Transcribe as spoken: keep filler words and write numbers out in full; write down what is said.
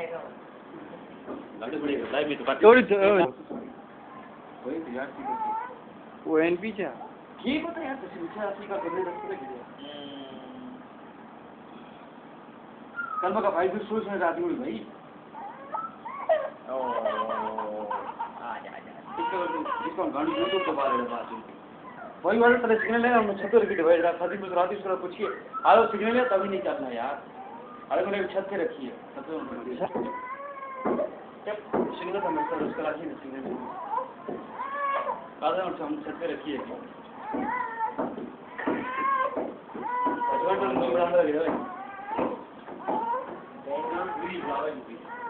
गाड़ी बड़ी लाइव में तो काट थोड़ी कोई यार की वो एनपी क्या की पता यार तो शिक्षा असली का करने दस पे कल का भाई भी सोच में रात में भाई ओ आ जा जा इसको इसको गाड़ी यूट्यूब पे बारे में बात वही वाले तरह सिग्नल है हम छत पर की डिवाइड रहा था भी रात इसको पूछिए आलो सिग्नल है तभी नहीं चलना यार अरे मैंने छत पे रखी है तब जब सिग्नल का मतलब उसका रखी है सिग्नल कादा हम छत पे रखी है अजवान तो नंबर अंदर गिरा है बैकग्राउंड पूरी लावा है